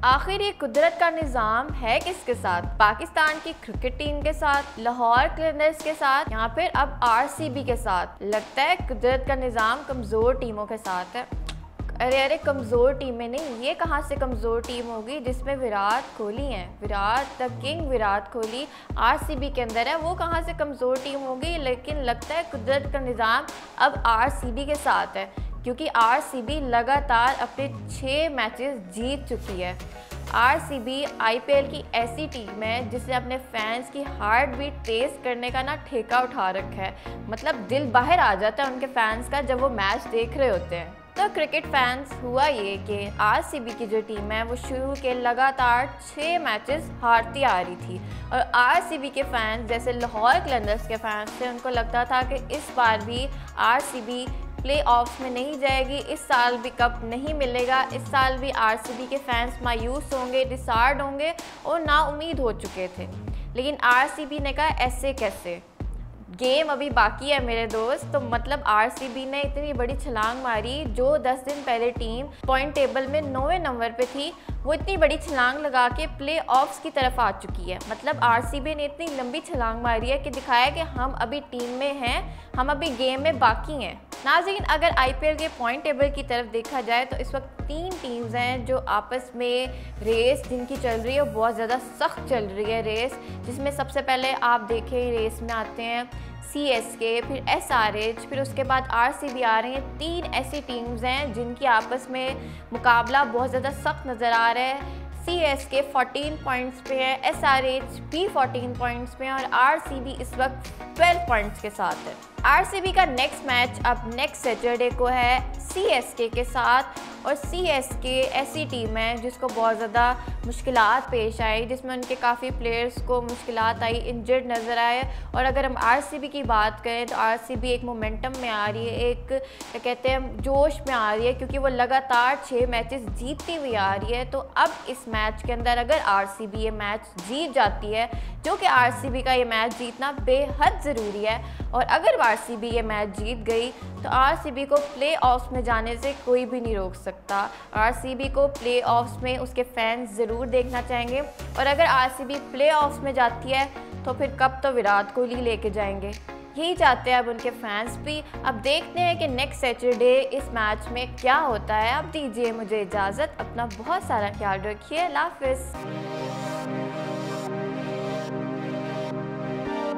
आखिर ये कुदरत का निज़ाम है किसके साथ? पाकिस्तान की क्रिकेट टीम के साथ, लाहौर क्लिनर्स के साथ, या फिर अब आरसीबी के साथ? लगता है कुदरत का निज़ाम कमज़ोर टीमों के साथ है। अरे कमज़ोर टीमें नहीं, ये कहाँ से कमज़ोर टीम होगी जिसमें विराट कोहली हैं। Virat the king Virat Kohli RCB के अंदर है, वो कहाँ से कमज़ोर टीम होगी। लेकिन लगता है कुदरत का निज़ाम अब आरसीबी के साथ है, क्योंकि आरसीबी लगातार अपने 6 मैचेस जीत चुकी है। आरसीबी आईपीएल की ऐसी टीम है जिसने अपने फैंस की हार्ट बीट तेज़ करने का ना ठेका उठा रखा है। मतलब दिल बाहर आ जाता है उनके फैंस का जब वो मैच देख रहे होते हैं। तो क्रिकेट फैंस, हुआ ये कि आरसीबी की जो टीम है वो शुरू के लगातार 6 मैचेस हारती आ रही थी, और आरसीबी के फैंस जैसे लाहौर क्लिनर्स के फैंस थे, उनको लगता था कि इस बार भी आरसीबी प्लेऑफ्स में नहीं जाएगी, इस साल भी कप नहीं मिलेगा, इस साल भी आरसीबी के फैंस मायूस होंगे, डिसहार्ड होंगे और नाउम्मीद हो चुके थे। लेकिन आरसीबी ने कहा ऐसे कैसे, गेम अभी बाकी है मेरे दोस्त। तो मतलब आरसीबी ने इतनी बड़ी छलांग मारी, जो 10 दिन पहले टीम पॉइंट टेबल में 9वें नंबर पे थी, वो इतनी बड़ी छलांग लगा के प्ले ऑफ्स की तरफ आ चुकी है। मतलब आरसीबी ने इतनी लंबी छलांग मारी है कि दिखाया कि हम अभी टीम में हैं, हम अभी गेम में बाकी हैं। नाज़रीन, अगर आईपीएल के पॉइंट टेबल की तरफ देखा जाए तो इस वक्त 3 टीम्स हैं जो आपस में रेस जिनकी चल रही है, बहुत ज़्यादा सख्त चल रही है रेस, जिसमें सबसे पहले आप देखें रेस में आते हैं सीएसके, फिर एसआरएच, फिर उसके बाद आरसीबी आ रही हैं। 3 ऐसी टीम्स हैं जिनकी आपस में मुकाबला बहुत ज़्यादा सख्त नज़र आ रहा है। सीएसके 14 पॉइंट्स पे है, एसआरएच भी 14 पॉइंट्स पे है और आरसीबी इस वक्त 12 पॉइंट्स के साथ है। आरसीबी का नेक्स्ट मैच अब नेक्स्ट सैटरडे को है सीएसके के साथ, और सीएसके ऐसी टीम है जिसको बहुत ज़्यादा मुश्किलात पेश आई, जिसमें उनके काफ़ी प्लेयर्स को मुश्किलात आई, इंजर्ड नज़र आए। और अगर हम आरसीबी की बात करें तो आरसीबी एक मोमेंटम में आ रही है, एक क्या कहते हैं जोश में आ रही है, क्योंकि वो लगातार 6 मैचेस जीतती हुई आ रही है। तो अब इस मैच के अंदर अगर आरसीबी ये मैच जीत जाती है, जो कि आरसीबी का ये मैच जीतना बेहद ज़रूरी है, और अगर आरसीबी ये मैच जीत गई तो आरसीबी को प्लेऑफ्स में जाने से कोई भी नहीं रोक सकता। आरसीबी को प्लेऑफ्स में उसके फैंस ज़रूर देखना चाहेंगे, और अगर आरसीबी प्लेऑफ्स में जाती है तो फिर कब तो विराट कोहली लेके जाएंगे, यही चाहते हैं अब उनके फैंस भी। अब देखते हैं कि नेक्स्ट सैटरडे इस मैच में क्या होता है। अब दीजिए मुझे इजाज़त, अपना बहुत सारा ख्याल रखिए, अल्लाह हाफ़िज़।